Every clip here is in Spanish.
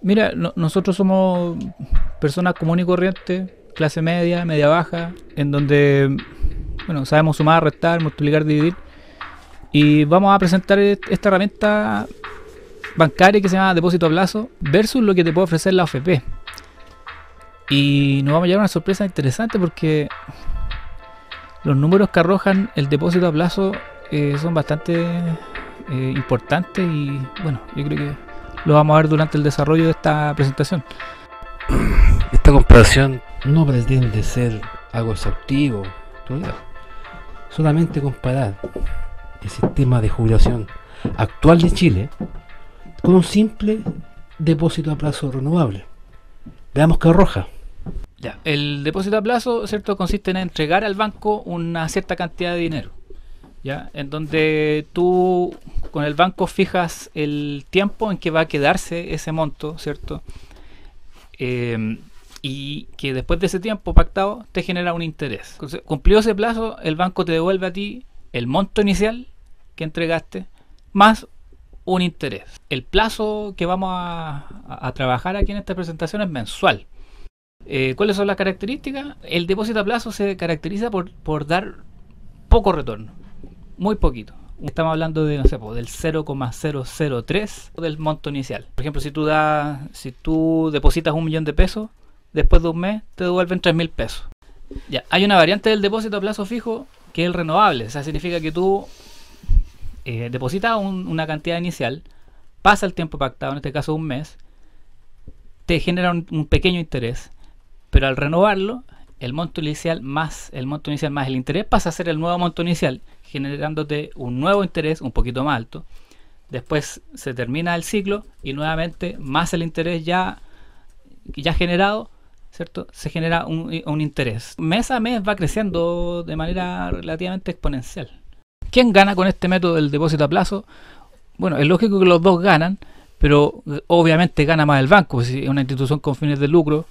Mira, nosotros somos personas comunes y corrientes, clase media, media baja, en donde, bueno, sabemos sumar, restar, multiplicar, dividir. Y vamos a presentar esta herramienta bancaria que se llama depósito a plazo versus lo que te puede ofrecer la OFP. Y nos vamos a llevar una sorpresa interesante porque los números que arrojan el depósito a plazo son bastante importantes y bueno, yo creo que lo vamos a ver durante el desarrollo de esta presentación. Esta comparación no pretende ser algo exhaustivo, solamente comparar el sistema de jubilación actual de Chile con un simple depósito a plazo renovable. Veamos qué arroja. Ya, el depósito a plazo, ¿cierto?, consiste en entregar al banco una cierta cantidad de dinero, ¿ya? En donde tú con el banco fijas el tiempo en que va a quedarse ese monto, ¿cierto? Y que después de ese tiempo pactado te genera un interés. Cumplido ese plazo, el banco te devuelve a ti el monto inicial que entregaste más un interés. El plazo que vamos a trabajar aquí en esta presentación es mensual. ¿Cuáles son las características? El depósito a plazo se caracteriza por dar poco retorno, muy poquito. Estamos hablando de, no sé, del 0,003 del monto inicial. Por ejemplo, si tú depositas 1.000.000 de pesos, después de un mes te devuelven 3.000 pesos. Ya, hay una variante del depósito a plazo fijo que es el renovable. O sea, significa que tú depositas una cantidad inicial, pasa el tiempo pactado, en este caso un mes, te genera un pequeño interés, pero al renovarlo, el monto inicial más el interés pasa a ser el nuevo monto inicial, generándote un nuevo interés un poquito más alto. Después se termina el ciclo y nuevamente más el interés ya generado, ¿cierto? Se genera un interés. Mes a mes va creciendo de manera relativamente exponencial. ¿Quién gana con este método del depósito a plazo? Bueno, es lógico que los dos ganan, pero obviamente gana más el banco. Si es una institución con fines de lucro,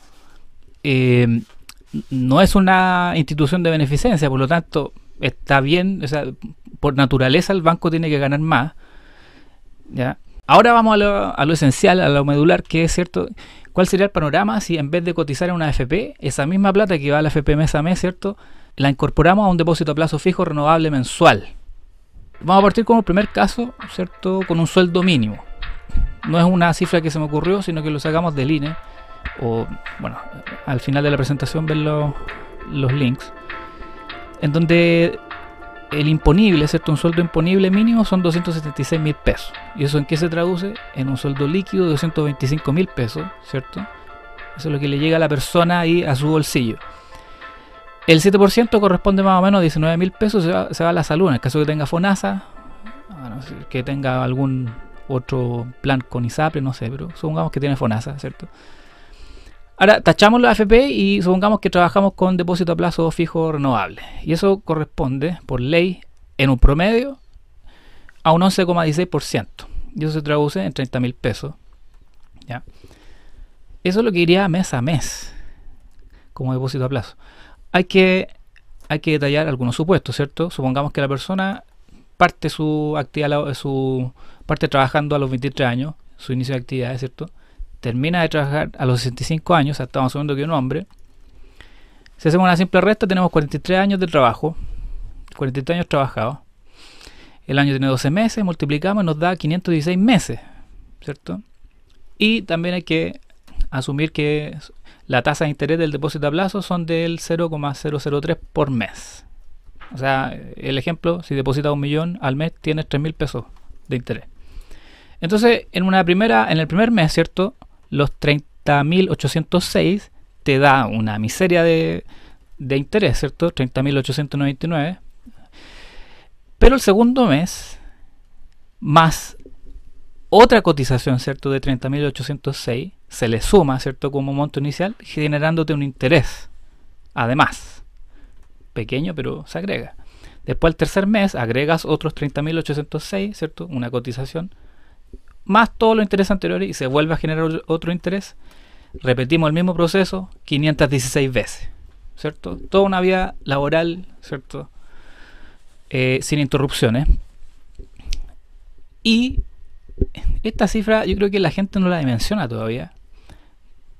no es una institución de beneficencia, por lo tanto está bien, o sea, por naturaleza el banco tiene que ganar más, ¿ya? Ahora vamos a lo esencial, a lo medular, que es, cierto, cuál sería el panorama si en vez de cotizar en una AFP, esa misma plata que va a la AFP mes a mes, ¿cierto?, la incorporamos a un depósito a plazo fijo renovable mensual. Vamos a partir con el primer caso, ¿cierto?, con un sueldo mínimo. No es una cifra que se me ocurrió, sino que lo sacamos del INE, o bueno, al final de la presentación ven los links, en donde el imponible, ¿cierto?, un sueldo imponible mínimo son 276.000 pesos. ¿Y eso en qué se traduce? En un sueldo líquido de 225.000 pesos, ¿cierto? Eso es lo que le llega a la persona y a su bolsillo. El 7% corresponde más o menos a 19.000 pesos, se va a la salud, en el caso que tenga FONASA, bueno, que tenga algún otro plan con ISAPRE, no sé, pero supongamos que tiene FONASA, ¿cierto? Ahora tachamos la AFP y supongamos que trabajamos con depósito a plazo fijo renovable. Y eso corresponde, por ley, en un promedio, a un 11,16%. Y eso se traduce en 30.000 pesos. ¿Ya? Eso es lo que iría mes a mes como depósito a plazo. Hay que detallar algunos supuestos, ¿cierto? Supongamos que la persona parte su actividad, parte trabajando a los 23 años, su inicio de actividad, ¿cierto? Termina de trabajar a los 65 años, o sea, estamos asumiendo que es un hombre. Si hacemos una simple resta, tenemos 43 años de trabajo, 43 años trabajados. El año tiene 12 meses, multiplicamos y nos da 516 meses, ¿cierto? Y también hay que asumir que la tasa de interés del depósito a plazo son del 0,003 por mes. O sea, el ejemplo, si depositas 1.000.000 al mes, tienes 3.000 pesos de interés. Entonces, en el primer mes, ¿cierto?, los 30.806 te da una miseria de interés, ¿cierto? 30.899. Pero el segundo mes, más otra cotización, ¿cierto?, de 30.806, se le suma, ¿cierto?, como monto inicial, generándote un interés. Además, pequeño, pero se agrega. Después, el tercer mes, agregas otros 30.806, ¿cierto?, una cotización, más todos los intereses anteriores y se vuelve a generar otro interés. Repetimos el mismo proceso 516 veces, ¿cierto? Toda una vida laboral, ¿cierto? Sin interrupciones. Y esta cifra yo creo que la gente no la dimensiona todavía,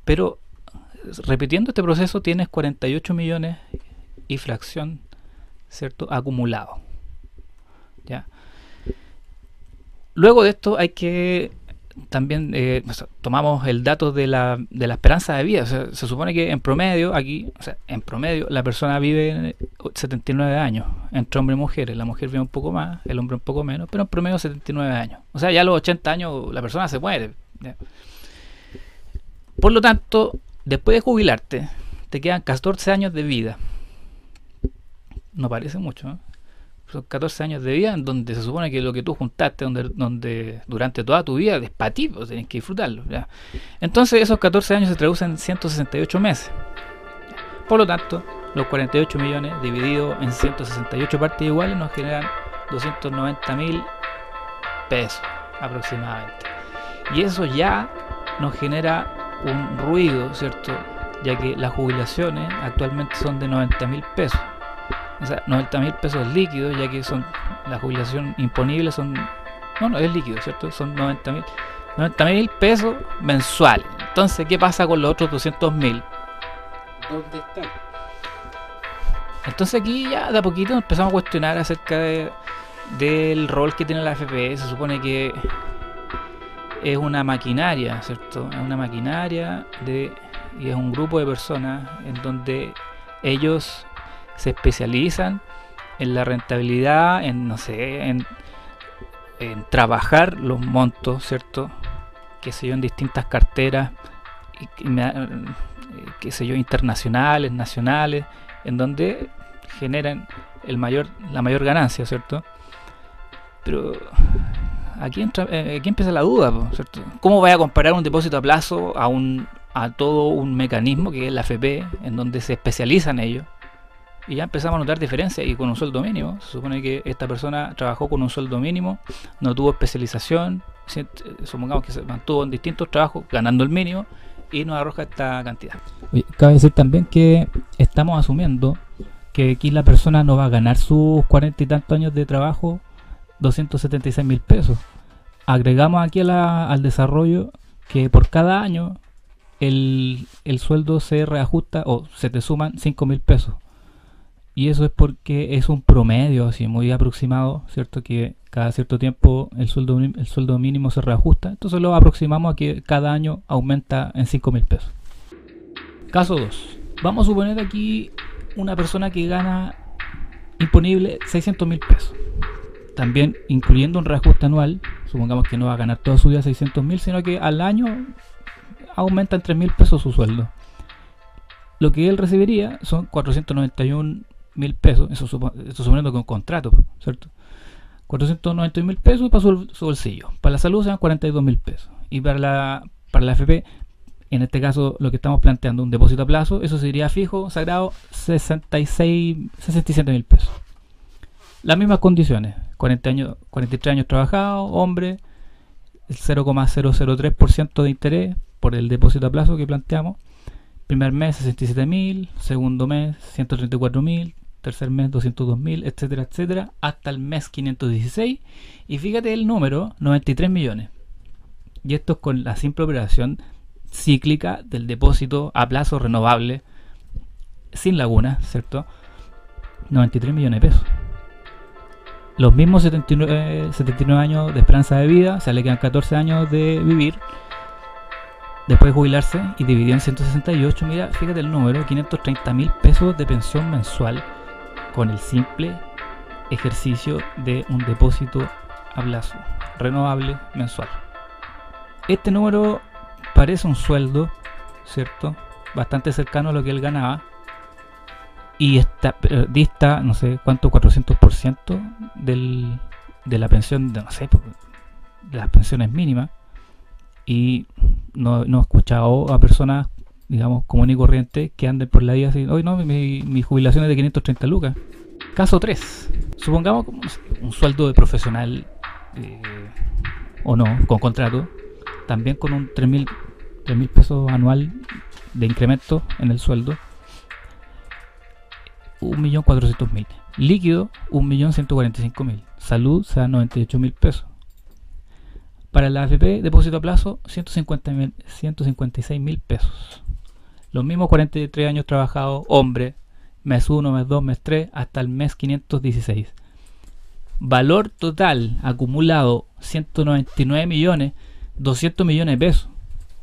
pero repitiendo este proceso tienes 48 millones y fracción, ¿cierto? Acumulado. ¿Ya? Luego de esto hay que también tomamos el dato de la esperanza de vida. O sea, se supone que en promedio aquí, o sea, en promedio la persona vive 79 años entre hombres y mujeres. La mujer vive un poco más, el hombre un poco menos, pero en promedio 79 años. O sea, ya a los 80 años la persona se muere, ¿ya? Por lo tanto, después de jubilarte te quedan 14 años de vida. No parece mucho, ¿no? Son 14 años de vida en donde se supone que lo que tú juntaste donde durante toda tu vida es para ti, pues tienes que disfrutarlo, ¿ya? Entonces esos 14 años se traducen en 168 meses. Por lo tanto, los 48 millones divididos en 168 partes iguales nos generan 290.000 pesos aproximadamente. Y eso ya nos genera un ruido, ¿cierto? Ya que las jubilaciones actualmente son de 90.000 pesos. O sea, 90.000 pesos líquidos, ya que son la jubilación imponible son... No, es líquido, ¿cierto? Son 90.000 pesos mensuales. Entonces, ¿qué pasa con los otros 200.000? ¿Dónde están? Entonces aquí ya de a poquito empezamos a cuestionar acerca del rol que tiene la AFP. Se supone que es una maquinaria, ¿cierto? Es una maquinaria y es un grupo de personas en donde ellos se especializan en la rentabilidad, en no sé, en trabajar los montos, ¿cierto? Que sé yo, en distintas carteras, que sé yo, internacionales, nacionales, en donde generan la mayor ganancia, ¿cierto? Pero aquí empieza la duda, ¿cierto? ¿Cómo voy a comparar un depósito a plazo a todo un mecanismo que es la AFP, en donde se especializan ellos? Y ya empezamos a notar diferencias y con un sueldo mínimo. Se supone que esta persona trabajó con un sueldo mínimo, no tuvo especialización, supongamos que se mantuvo en distintos trabajos ganando el mínimo y nos arroja esta cantidad. Oye, cabe decir también que estamos asumiendo que aquí la persona no va a ganar sus 40 y tantos años de trabajo 276.000 pesos. Agregamos aquí al desarrollo que por cada año el sueldo se reajusta o se te suman 5.000 pesos. Y eso es porque es un promedio así muy aproximado, ¿cierto? Que cada cierto tiempo el sueldo mínimo se reajusta. Entonces lo aproximamos a que cada año aumenta en 5.000 pesos. Caso 2. Vamos a suponer aquí una persona que gana imponible 600.000 pesos. También incluyendo un reajuste anual. Supongamos que no va a ganar toda su vida 600.000, sino que al año aumenta en 3.000 pesos su sueldo. Lo que él recibiría son 491.000 pesos, eso suponiendo con contrato, ¿cierto? 491.000 pesos para su bolsillo. Para la salud sean 42.000 pesos. Y para la AFP, en este caso lo que estamos planteando, un depósito a plazo, eso sería fijo, sagrado, 67.000 pesos. Las mismas condiciones, 43 años trabajados, hombre, el 0,003% de interés por el depósito a plazo que planteamos. Primer mes 67.000, segundo mes 134.000, tercer mes 202.000, etcétera, etcétera, hasta el mes 516. Y fíjate el número, 93 millones. Y esto es con la simple operación cíclica del depósito a plazo renovable sin laguna, ¿cierto? 93 millones de pesos. Los mismos 79 años de esperanza de vida, o sea, le quedan 14 años de vivir. Después de jubilarse y dividido en 168, mira, fíjate el número, 530.000 pesos de pensión mensual con el simple ejercicio de un depósito a plazo renovable mensual. Este número parece un sueldo, ¿cierto? Bastante cercano a lo que él ganaba y dista, no sé cuánto, 400% de la pensión, de las pensiones mínimas. Y no he escuchado a personas, digamos, común y corriente que anden por la vida así, hoy no, mi jubilación es de 530 lucas. Caso 3. Supongamos un sueldo de profesional o no, con contrato, también con un 3.000 pesos anual de incremento en el sueldo. 1.400.000. Líquido, 1.145.000. Salud, o sea, 98.000 pesos. Para la AFP, depósito a plazo, 156.000 pesos. Los mismos 43 años trabajados, hombre, mes 1, mes 2, mes 3, hasta el mes 516. Valor total acumulado 199 millones, 200 millones de pesos.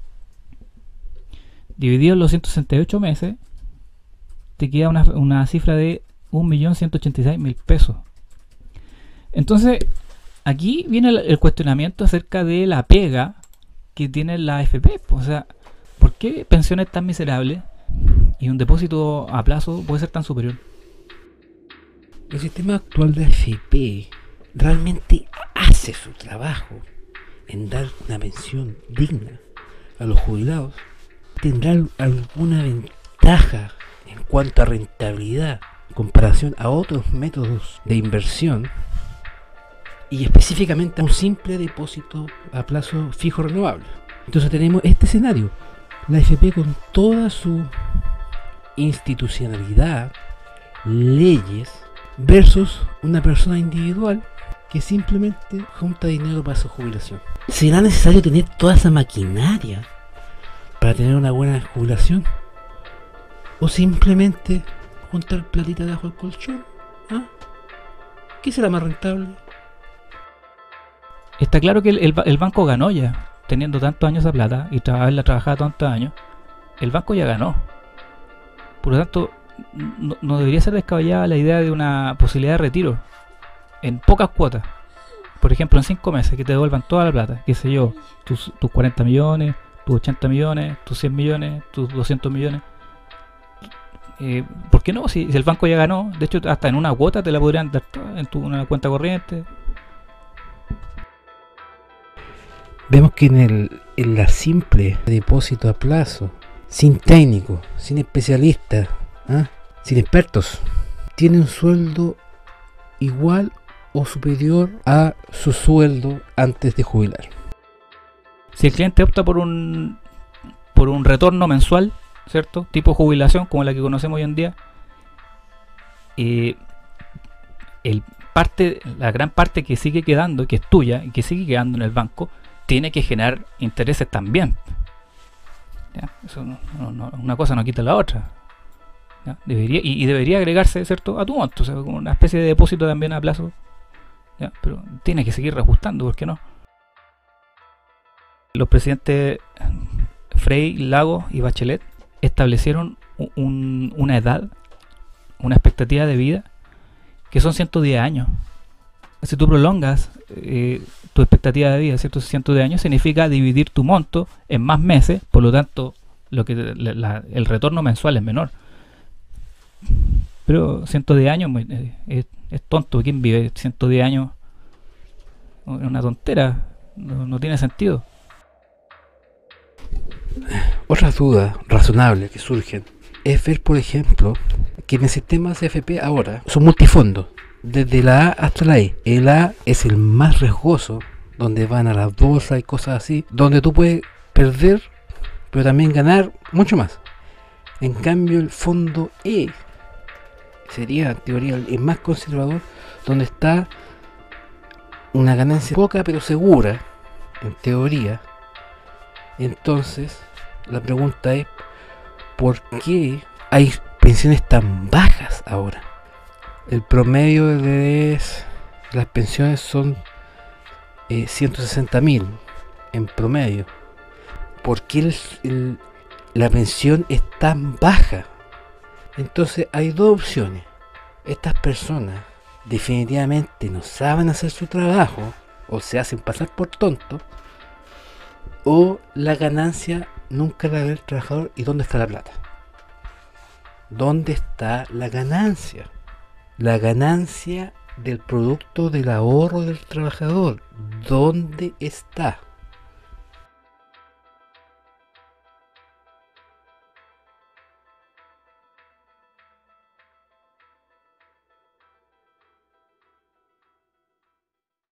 Dividido en los 168 meses, te queda una cifra de 1.186.000 pesos. Entonces, aquí viene el cuestionamiento acerca de la pega que tiene la AFP. O sea, ¿por qué pensiones tan miserables y un depósito a plazo puede ser tan superior? El sistema actual de AFP realmente hace su trabajo en dar una pensión digna a los jubilados. ¿Tendrá alguna ventaja en cuanto a rentabilidad en comparación a otros métodos de inversión? Y específicamente a un simple depósito a plazo fijo renovable. Entonces tenemos este escenario: la AFP con toda su institucionalidad, leyes, versus una persona individual que simplemente junta dinero para su jubilación. ¿Será necesario tener toda esa maquinaria para tener una buena jubilación? ¿O simplemente juntar platita debajo del colchón? ¿Ah? ¿Qué será más rentable? Está claro que el banco ganó ya, teniendo tantos años esa plata y haberla trabajado tantos años. El banco ya ganó. Por lo tanto, no debería ser descabellada la idea de una posibilidad de retiro en pocas cuotas. Por ejemplo, en 5 meses que te devuelvan toda la plata, qué sé yo, tus 40 millones, tus 80 millones, tus 100 millones, tus 200 millones. ¿Por qué no? Si el banco ya ganó, de hecho hasta en una cuota te la podrían dar en una cuenta corriente. Vemos que en la simple depósito a plazo, sin técnico, sin especialistas, sin expertos, tiene un sueldo igual o superior a su sueldo antes de jubilar. Si el cliente opta por un retorno mensual, ¿cierto? Tipo jubilación como la que conocemos hoy en día, la gran parte que sigue quedando, que es tuya y que sigue quedando en el banco, tiene que generar intereses también. ¿Ya? Eso una cosa no quita la otra. ¿Ya? Debería agregarse, ¿cierto?, a tu monto, o sea, como una especie de depósito también a plazo. ¿Ya? Pero tiene que seguir reajustando, ¿por qué no? Los presidentes Frey, Lagos y Bachelet establecieron una edad, una expectativa de vida que son 110 años. Si tú prolongas tu expectativa de vida, ¿cierto?, 110 años, significa dividir tu monto en más meses, por lo tanto el retorno mensual es menor. Pero 110 años es tonto. ¿Quién vive 110 años? Es una tontera, no tiene sentido. Otras dudas razonables que surgen es ver, por ejemplo, que en el sistema CFP ahora son multifondos, desde la A hasta la E. El A es el más riesgoso, donde van a las bolsas y cosas así, donde tú puedes perder, pero también ganar mucho más. En cambio, el fondo E sería, en teoría, el más conservador, donde está una ganancia poca pero segura, en teoría. Entonces, la pregunta es, ¿por qué hay pensiones tan bajas ahora? El promedio de las pensiones son 160.000 en promedio. ¿Por qué la pensión es tan baja? Entonces hay dos opciones. Estas personas definitivamente no saben hacer su trabajo o se hacen pasar por tontos, o la ganancia nunca la ve el trabajador. ¿Y dónde está la plata? ¿Dónde está la ganancia? La ganancia del producto del ahorro del trabajador, ¿dónde está?